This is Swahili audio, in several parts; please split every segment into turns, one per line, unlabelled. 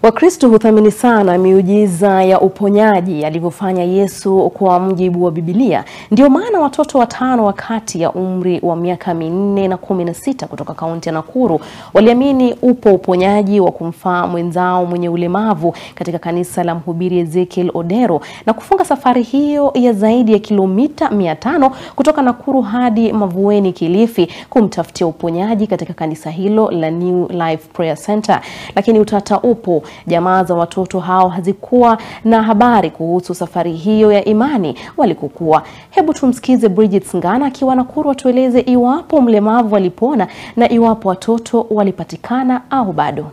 Wakristo huthamini sana miujiza ya uponyaji alivyofanya Yesu kwa mujibu wa Biblia. Ndio maana watoto 5 wa kati ya umri wa miaka 4 na 16 kutoka kaunti ya Nakuru waliamini upo uponyaji wa kumfaa mwenzao mwenye ulemavu katika kanisa la mhubiri Ezekiel Odero na kufunga safari hiyo ya zaidi ya kilomita 500 kutoka Nakuru hadi Mavueni Kilifi kumtafutia uponyaji katika kanisa hilo la New Life Prayer Center. Lakini utata upo. Jamaa za watoto hao hazikuwa na habari kuhusu safari hiyo ya imani walikokuwa. Hebu tumsikize Bridget Ngana akiwa Nakuru atueleze iwapo mlemavu walipona na iwapo watoto walipatikana au bado.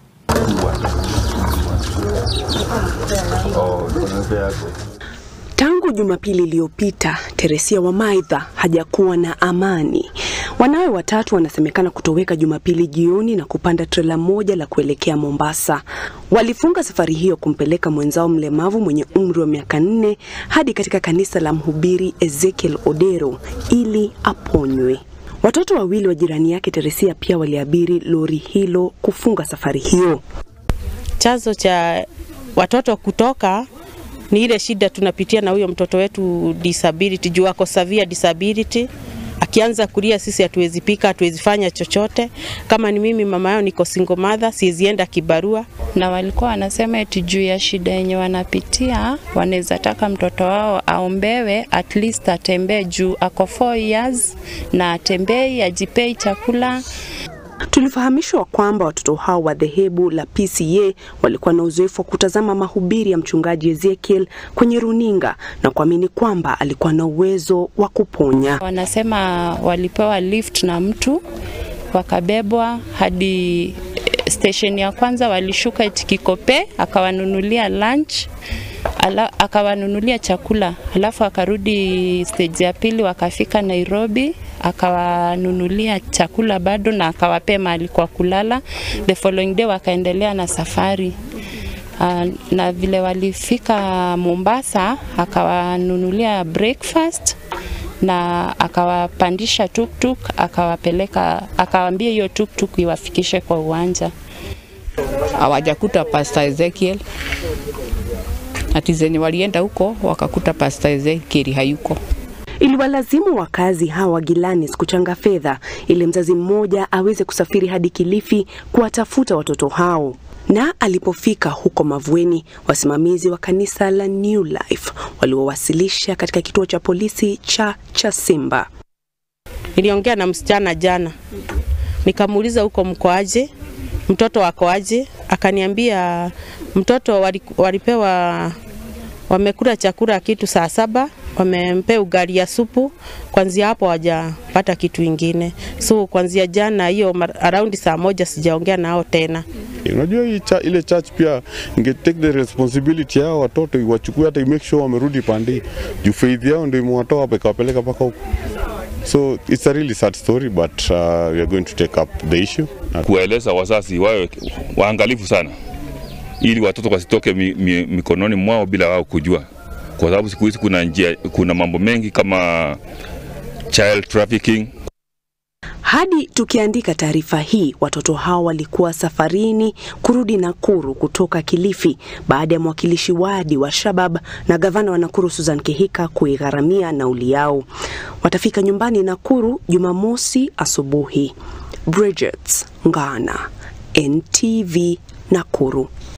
Tangu Jumapili iliyopita, Teresia wa Maitha hajakuwa na amani. Wanawe watatu wanasemekana kutoweka Jumapili jioni na kupanda trela moja la kuelekea Mombasa. Walifunga safari hiyo kumpeleka mwenzao mlemavu mwenye umri wa miaka 4 hadi katika kanisa la mhubiri Ezekiel Odero ili aponywe. Watoto wawili wa jirani yake Teresia pia waliabiri lori hilo kufunga safari hiyo.
Chanzo cha watoto kutoka ni ile shida tunapitia na huyo mtoto wetu disability, juu ako severe disability. Akianza kulia sisi hatuwezi pika, hatuwezi fanya chochote. Kama ni mimi mama yao niko single mother, sizienda kibarua.
Na walikuwa wanasema eti juu ya shida yenye wanapitia, wanaweza taka mtoto wao aombewe at least atembee juu ako 4 years na atembee ajipei chakula.
Tulifahamishwa kwamba watoto hao wa dhehebu la PCA walikuwa na uzoefu wa kutazama mahubiri ya mchungaji Ezekiel kwenye runinga na kuamini kwamba alikuwa na uwezo wa kuponya.
Wanasema walipewa lift na mtu, wakabebwa hadi station ya kwanza, walishuka eti Kikope, akawanunulia lunch, akawanunulia chakula. Alafu akarudi stage ya pili, wakafika Nairobi, akawanunulia chakula bado na akawapea mahali kwa kulala. The following day wakaendelea na safari. Na vile walifika Mombasa, akawanunulia breakfast na akawapandisha tuktuk, akawapeleka, akawaambia hiyo tuktuk iwafikishe kwa uwanja.
Hawajakuta Pastor Ezekiel. Atizeni walienda huko wakakuta Pastor Ezekiel hayuko.
Iliwalazimu wakazi hawa Gilanis kuchanga fedha ili mzazi mmoja aweze kusafiri hadi Kilifi kuwatafuta watoto hao. Na alipofika huko Mavueni, wasimamizi wa kanisa la New Life waliowasilisha katika kituo cha polisi cha Simba.
Niliongea na msichana jana. Nikamuuliza huko mko aje? Mtoto wako aje? Akaniambia mtoto walipewa, wamekula chakula kitu saa 7, wamempea ugali ya supu, kwanzia hapo hawajapata kitu kingine. So kwanzia jana hiyo around saa 1 sijaongea nao tena.
Unajua ile church pia inge take the responsibility yao watoto wachukue hata make sure wamerudi pande. Juu faith yao ndio imewatoa hapa ikawapeleka paka huko. So it's a really sad story, but we are going to take up the issue.
Kueleza wazazi wawe waangalifu sana ili watoto wasitoke mikononi mwao bila wao kujua. Kwa sababu siku hizi kuna mambo mengi kama child trafficking.
Hadi tukiandika taarifa hii, watoto hao walikuwa safarini kurudi Nakuru kutoka Kilifi baada ya mwakilishi wadi wa Shabab na gavana wa Nakuru Susan Kihika kuigharamia nauli yao. Watafika nyumbani Nakuru Jumamosi asubuhi. Bridget Ngana, NTV, Nakuru.